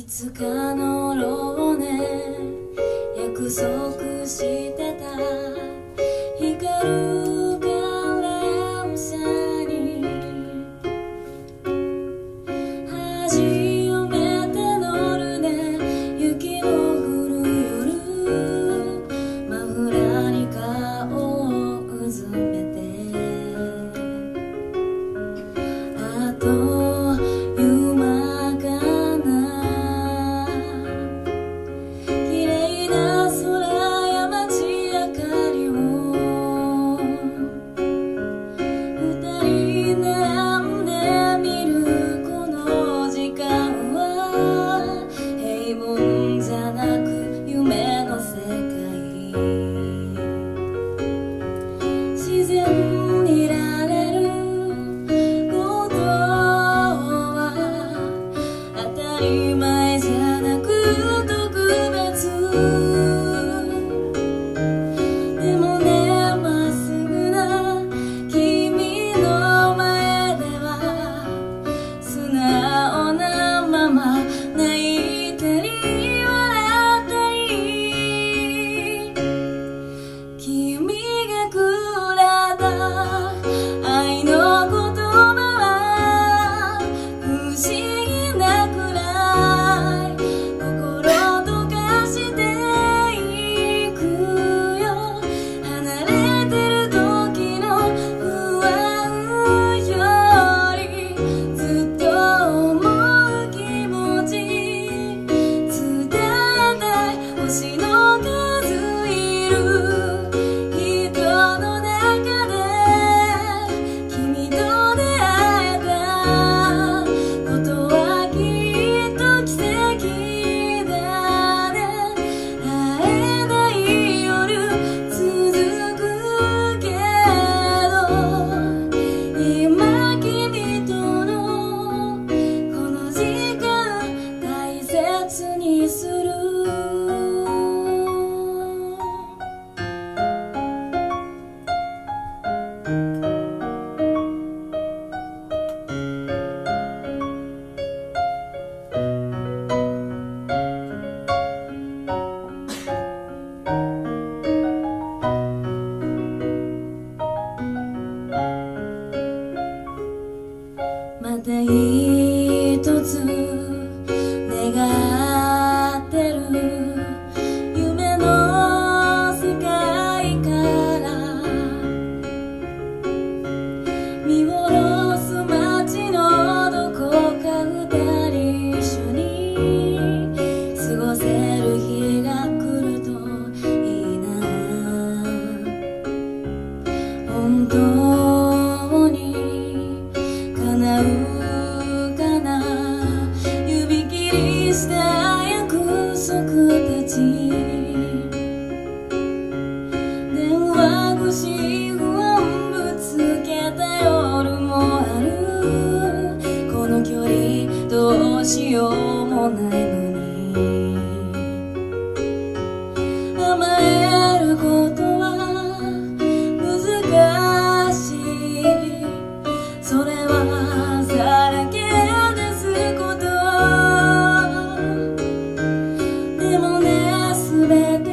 いつか乗ろうね約束してた光るカレンサに恥をめて乗るね雪の降る夜マフラーに顔をうずめてあとまた一つ願ってる夢の世界から見下ろす街のどこか二人一緒に過ごせる日が来るといいな本当に叶うかな指切りした約束たち電話越し不安ぶつけた夜もあるこの距離どうしようもないのに甘えることは難しいそれはさらけ出すことでもね全て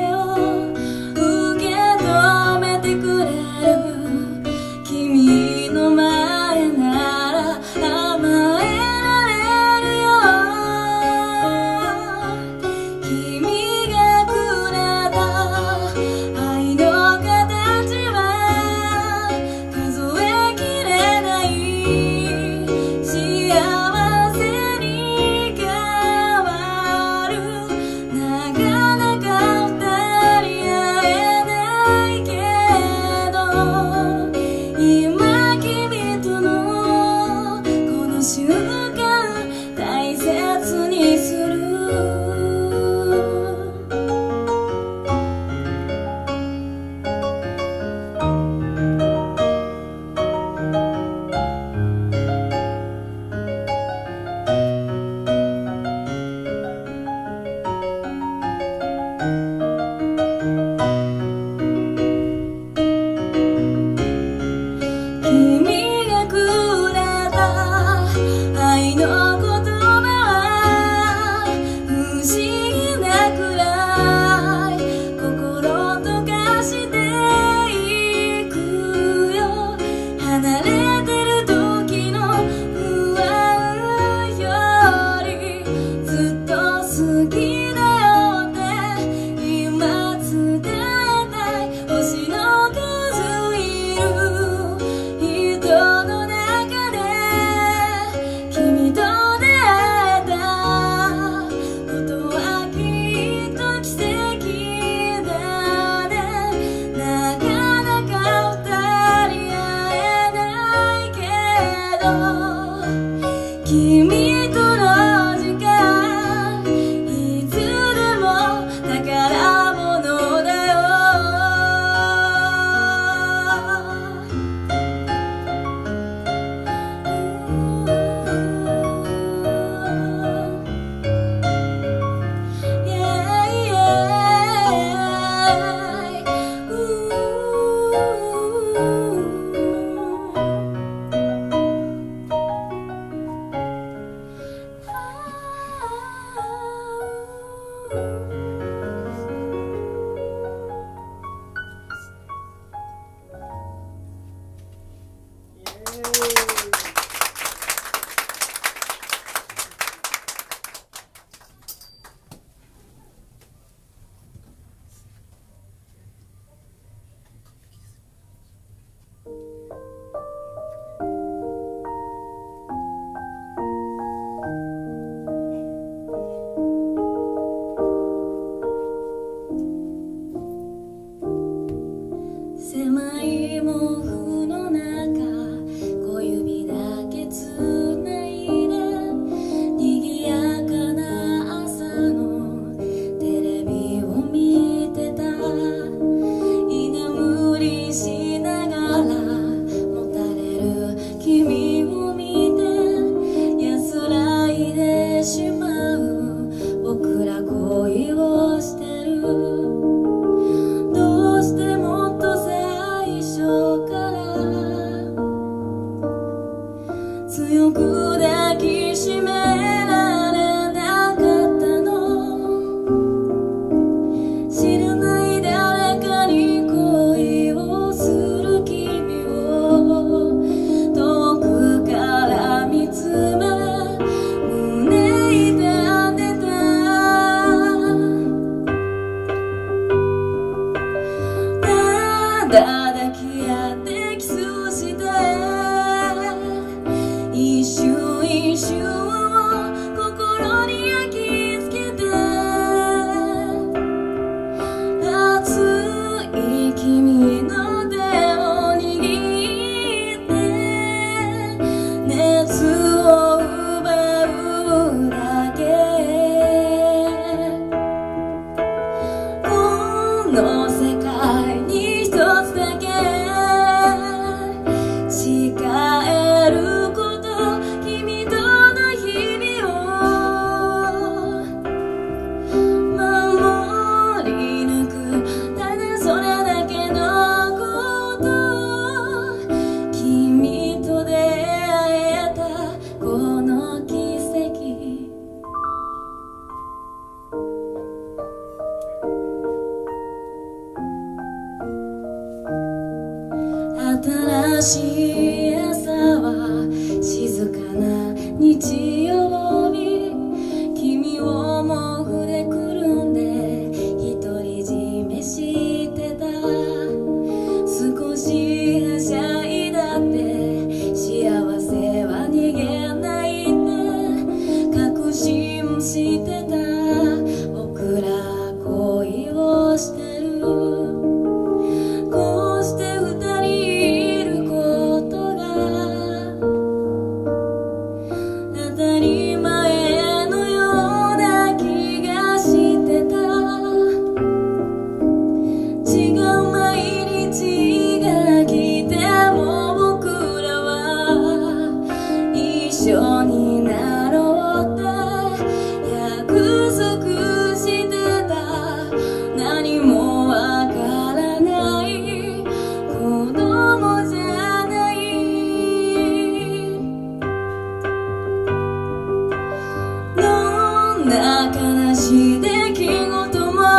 の世界に一つだけ誓えること、君との日々を守り抜く、ただそれだけのこと、君と出会えたこの奇跡。新しい朝は静かな日曜日、君を毛布でくるんで独り占めしてた。少しはしゃいだって幸せは逃げないって確信してた。僕ら恋をしてる、こうして二人いることが当たり前のような気がしてた。違う毎日が来ても僕らは一緒になろうって約束してた。何もわからない子供じゃない。どんな悲しい出来事も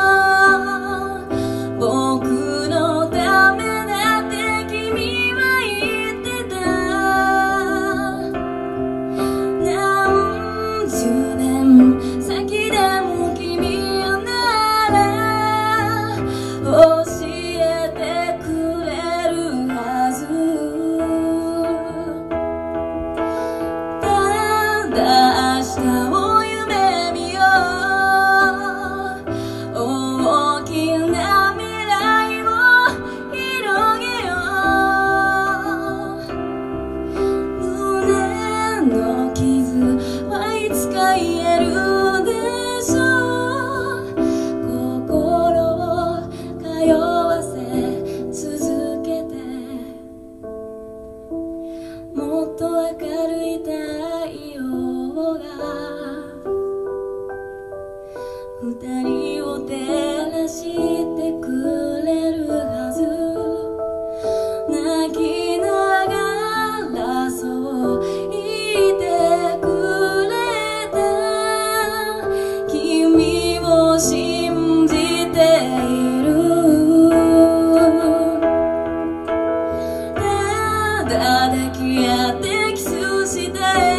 僕のためだって君は言ってた。何十年先でも君なら教えてくれるはず。ただ明日を夢見よう、大きな未来を広げよう。胸の傷はいつか癒えるでしょう。心を通わせ続けて、もっと明るい太陽が二人を照らしてくれるはず。泣きながらそう言ってくれた。君を信じている。ただ抱き合ってキスして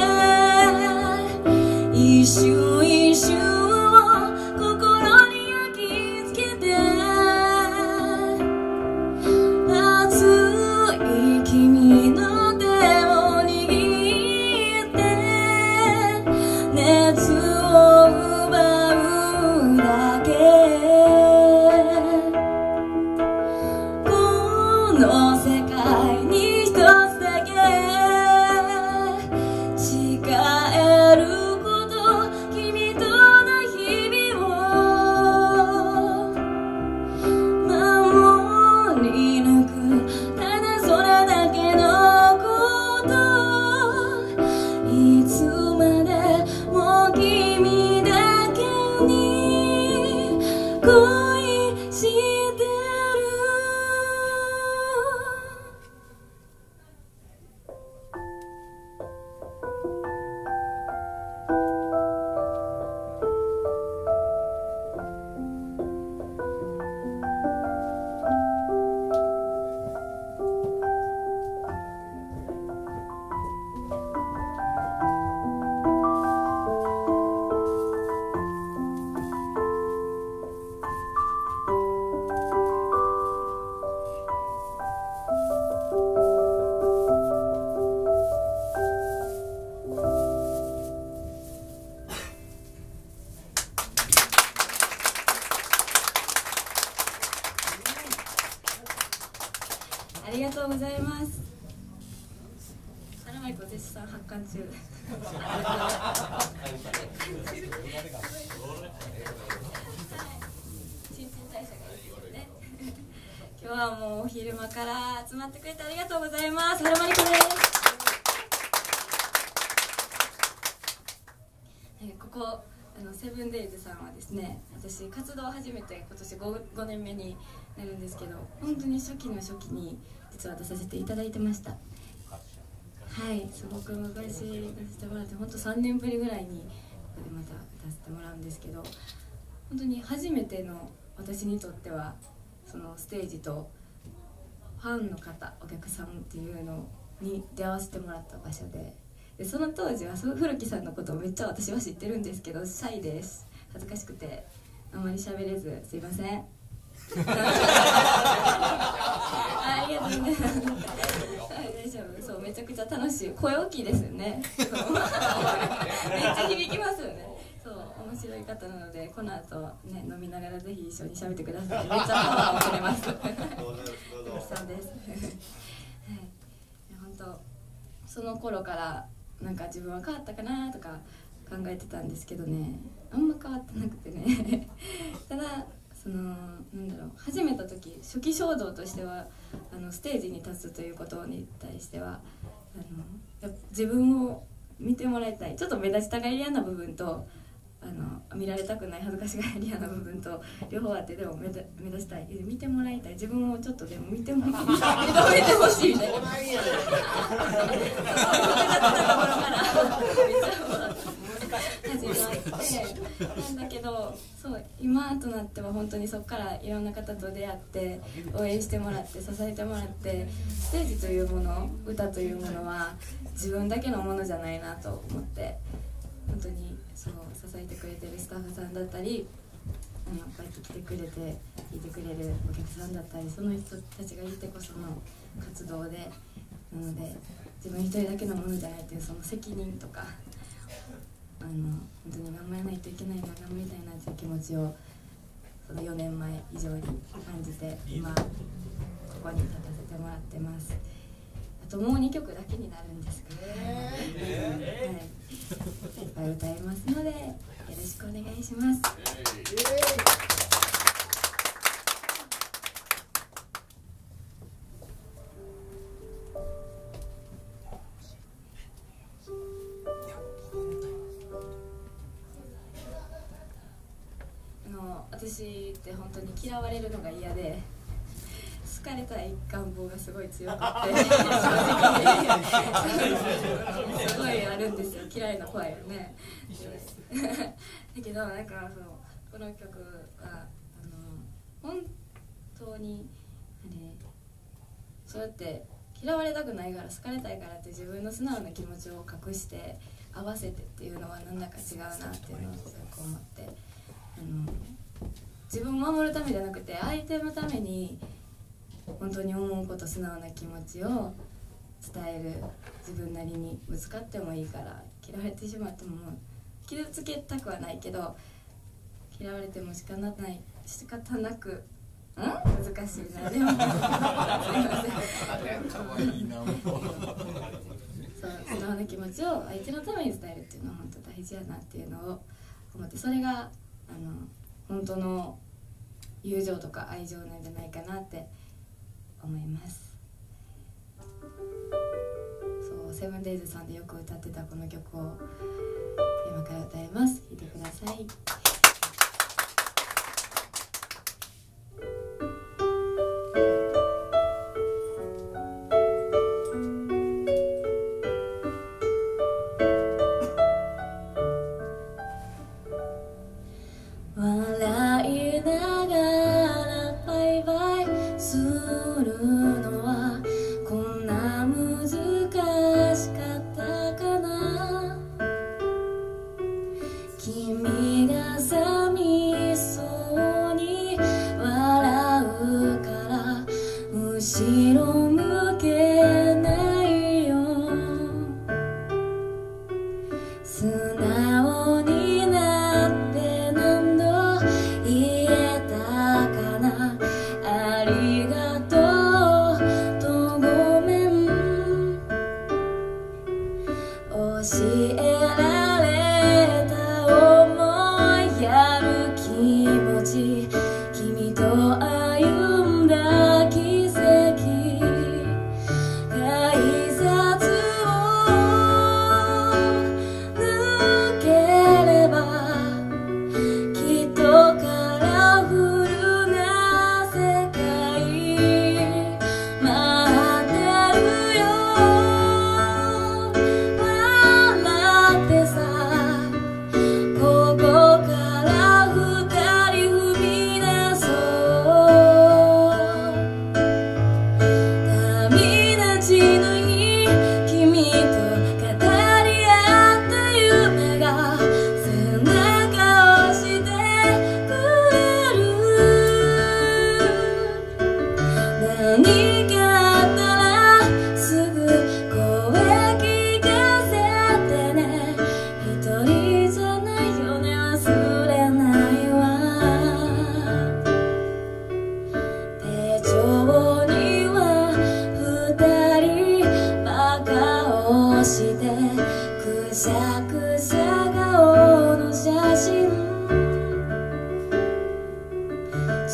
一瞬一瞬を心に焼き付けて、熱い君の手を握って熱を奪うだけ。この世界に一つだけ誓えること、君との日々を守り抜く、ただそれだけのこと、いつまでも君だけに恋してる。ありがとうございます。サラマイコ絶賛発刊中。新陳代謝がいい。 今日はもうお昼間から集まってくれてありがとうございます。はるまりこです。ここセブンデイズさんはですね、私活動を始めて今年 5年目になるんですけど、本当に初期の初期に実は出させていただいてました。はい、すごく昔出させてもらって、本当3年ぶりぐらいにまた出させてもらうんですけど、本当に初めての私にとってはそのステージとファンの方、お客さんっていうのに出会わせてもらった場所で、その当時は古木さんのことをめっちゃ私は知ってるんですけど、シャイです。恥ずかしくてあんまり喋れず、すいません。ありがとうございます。大丈夫、そう、めちゃくちゃ楽しい、声大きいですよね。めっちゃ響きますよね。そう、面白い方なので、この後ね、飲みながらぜひ一緒に喋ってください。めっちゃパワーをくれます。そうです。はい、本当その頃からなんか自分は変わったかなとか考えてたんですけどね、あんま変わってなくてね。ただなんだろう、始めた時初期衝動としてはステージに立つということに対しては自分を見てもらいたい、ちょっと目立ちたがり屋な部分と見られたくない恥ずかしがり屋な部分と両方あって、でも目立ちたい、見てもらいたい、自分をちょっとでも認めてほしいみたいな。始まってなんだけど、そう今となっては本当にそこからいろんな方と出会って応援してもらって支えてもらって、ステージというもの、歌というものは自分だけのものじゃないなと思って、本当にそう支えてくれてるスタッフさんだったり、こうやって来てくれて聴いてくれるお客さんだったり、その人たちがいてこその活動で、なので自分一人だけのものじゃないっていうその責任とか、本当に頑張らないといけないな、頑張りたいなっていう気持ちをその4年前以上に感じて、今ここに立たせてもらってます。あともう2曲だけになるんですけど、いっぱい歌いますのでよろしくお願いします。私って本当に嫌われるのが嫌で、好かれたい願望がすごい強くてすごいあるんですよ、嫌いな声よね。だけどなんかこの曲は本当にそうやって嫌われたくないから好かれたいからって自分の素直な気持ちを隠して合わせてっていうのはなんだか違うなっていうのをすごく思って、自分を守るためじゃなくて相手のために本当に思うこと、素直な気持ちを伝える、自分なりにぶつかってもいいから、嫌われてしまっても傷つけたくはないけど嫌われても仕方なく難しいな、でもそう素直な気持ちを相手のために伝えるっていうのは本当大事やなっていうのを思って、それが本当の友情とか愛情なんじゃないかなって思います。そう、セブンデイズさんでよく歌ってたこの曲を今から歌います。聴いてください。君が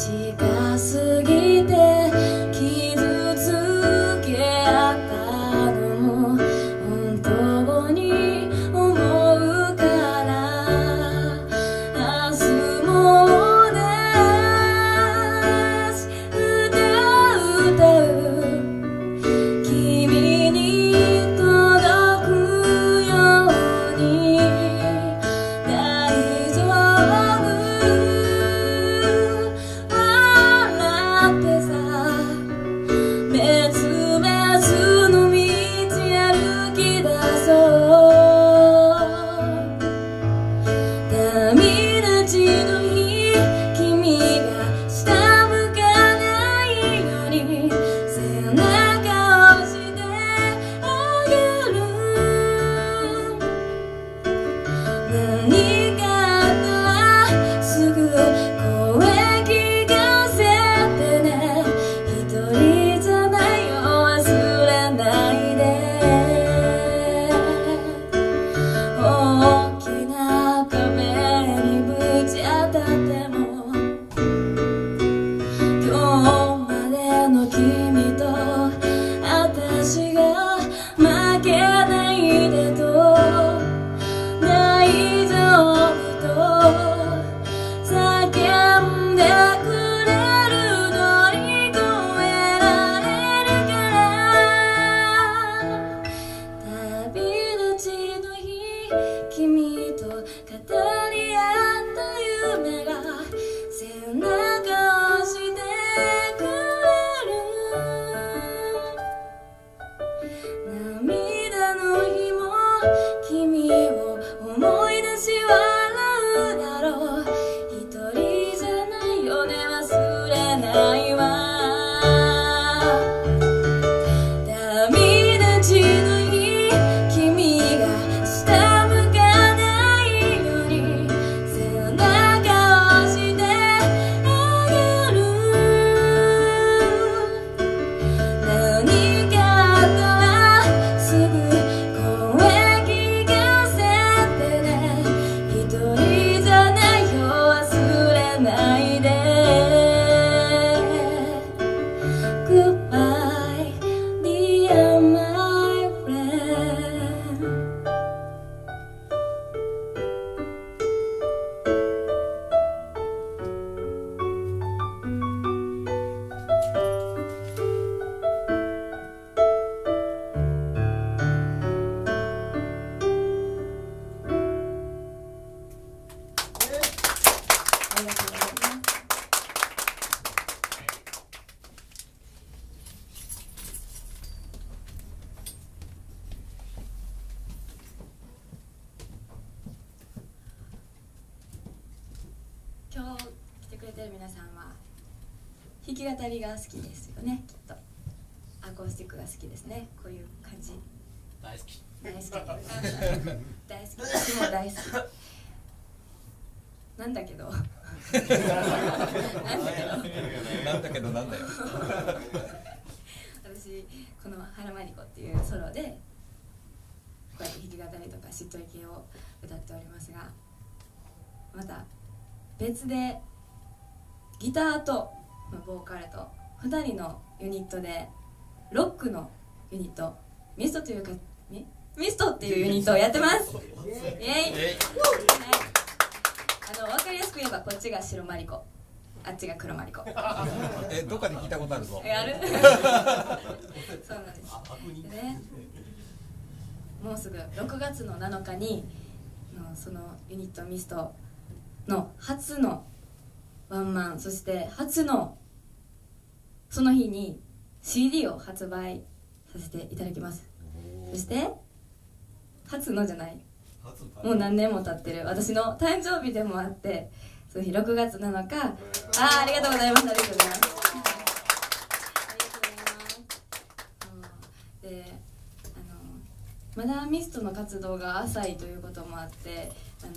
近すぎて傷つけ合ったのも本当に思うから明日もです歌う君に届くように大丈夫笑ってさ別々の道歩き出そう旅立ちの日君が下向かないように背中を押してあげる何かあったらすぐ声聞かせてね一人じゃないよ忘れないで大きな壁にぶち当たっても今日までの君と私が負けないでと大丈夫と叫んでくれる乗り越えられるから旅立ちの日君と語り合った夢が背中を押してくれる涙の日も君を思い出し笑うだろう一人じゃないよね忘れないわ旅立ちの日君が下向かないように背中を押してあげる何かあったらすぐ声聞かせてね一人じゃないよ忘れないで Goodbye dear my friend ありがとうございます今日来てくれてる皆さんは弾き語りが好きですよねきっとアコースティックが好きですねこういう感じ大好き。 大好き大好き私も大好きなんだけどなんだけどなんだよ。 私この「原まりこ」っていうソロでこうやって弾き語りとかしっとり系を歌っておりますがまた別でギターとボーカルと2人のユニットでロックのユニットミストというかミストっていうユニットをやってますイエイ、分かりやすく言えばこっちが白マリコあっちが黒マリコどっかで聞いたことあるぞ。 やるそうなんですでねもうすぐ6月の7日にそのユニットミストの初のワンマンそして初のその日に CD を発売させていただきますそして初のじゃないもう何年も経ってる私の誕生日でもあってその日6月7日ありがとうございますありがとうございますでまだミストの活動が浅いということもあって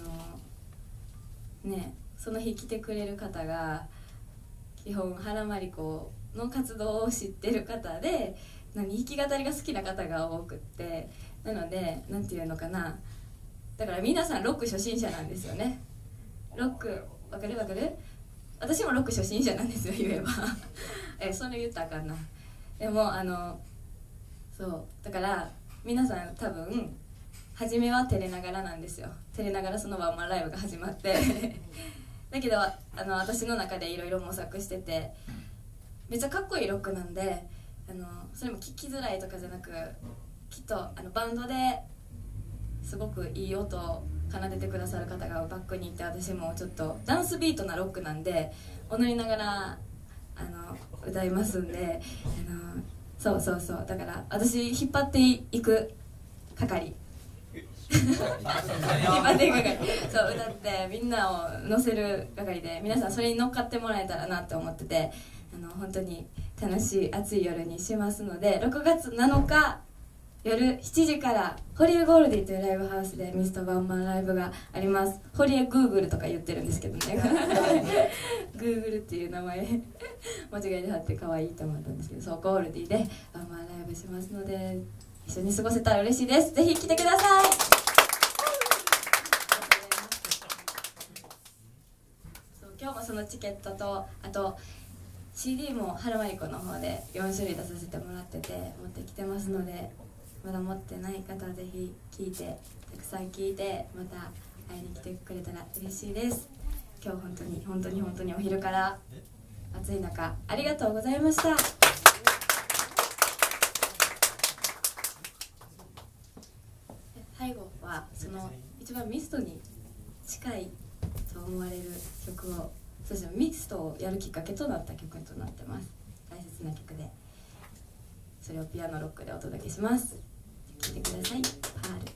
ねその日来てくれる方が基本原まりこの活動を知ってる方で弾き語りが好きな方が多くってなのでなんていうのかなだから皆さんロック初心者なんですよねロックわかる私もロック初心者なんですよ、言えばそれ言ったらあかんな。でもそうだから皆さん多分初めは照れながらなんですよ。照れながらそのワンマンライブが始まってだけど私の中でいろいろ模索してて、めっちゃかっこいいロックなんでそれも聴きづらいとかじゃなく、きっとバンドですごくいい音を奏でてくださる方がバックにいて、私もちょっとダンスビートなロックなんで踊りながら歌いますんで、そうそうそう、だから私引っ張っていく係引っ張っていく係、そう歌ってみんなを乗せる係で、皆さんそれに乗っかってもらえたらなって思ってて、本当に楽しい暑い夜にしますので、6月7日夜7時から堀江ゴールディというライブハウスでミストワンマンライブがあります。堀江グーグルとか言ってるんですけどねグーグルっていう名前間違いで貼って可愛いと思ったんですけど、そうゴールディでワンマンライブしますので、一緒に過ごせたら嬉しいです。ぜひ来てください。そう今日もそのチケットと、あと CD もハルマリコの方で4種類出させてもらってて持ってきてますので、まだ持ってない方はぜひ聴いて、たくさん聴いて、また会いに来てくれたら嬉しいです。今日本当に本当に本当にお昼から暑い中ありがとうございました。最後はその一番ミストに近いと思われる曲を、そしてミストをやるきっかけとなった曲となってます。大切な曲で、それをピアノロックでお届けします。聴いてください。パール。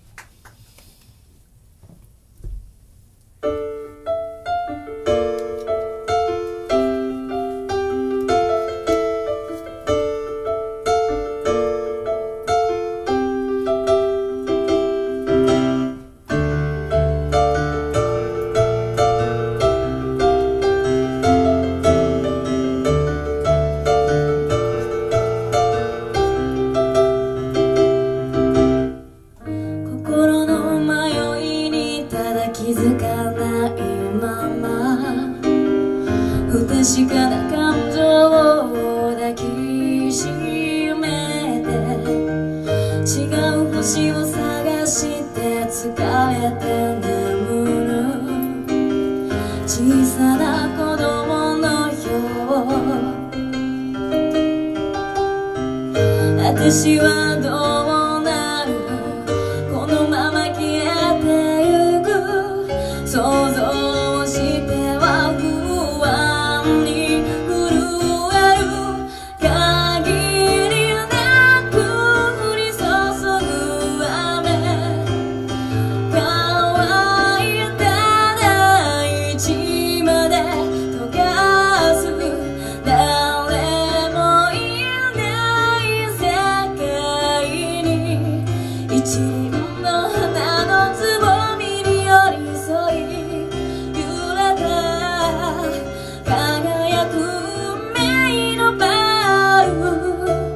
気づかないまま不確かな感情を抱きしめて、違う星を探して疲れて眠る小さな子供のよう、私はどうなる、このまま消えてゆく、想像しては不安に震える、限りなく降り注ぐ雨、乾いた大地まで溶かす、誰もいない世界に一輪の花のつぼみに寄り添い、揺れて輝く運命のパール、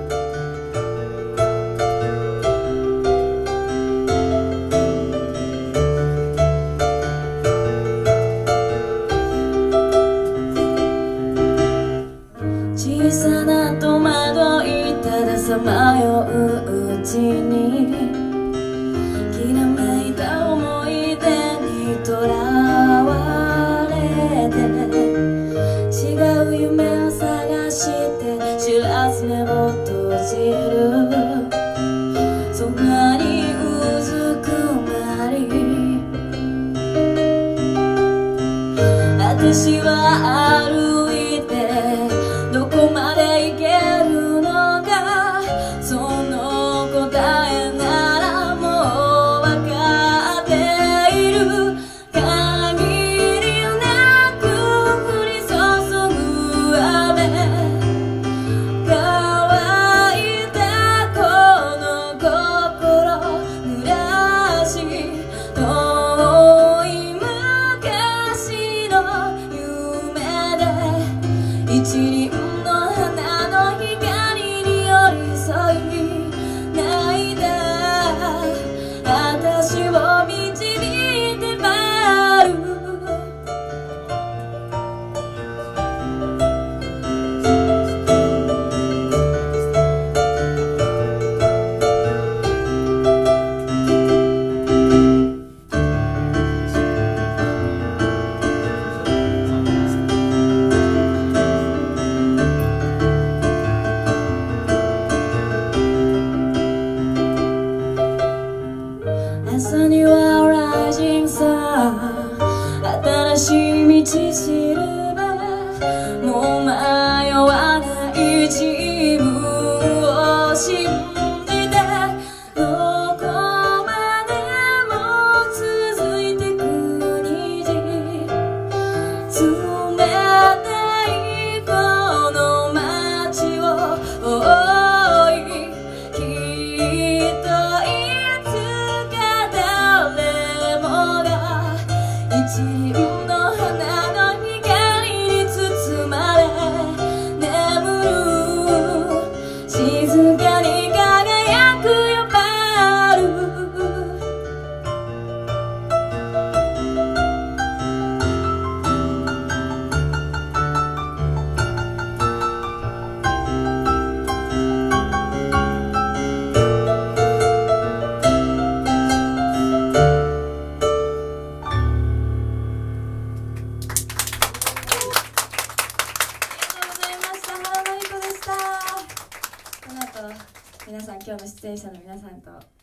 小さな戸惑いたださまよううちに、きらめいた思い出にとらわれて、違う夢を探して知らず目を閉じる、そばにうずくまり、私は歩いてどこまで行けるのか、その答えならもう分かっている、限りなく降り注ぐ雨、乾いたこの心濡らし、遠い昔の夢で一輪の花の光に寄り添い、泣いた私を導いて回る。 の迷わない自分を信じてどこまでも続いてく虹冷たいこの街を追いきっといつか誰もが一輪の花の光に包まれ眠る静かに輝くよパールこの後皆さん今日の出演者の皆さんと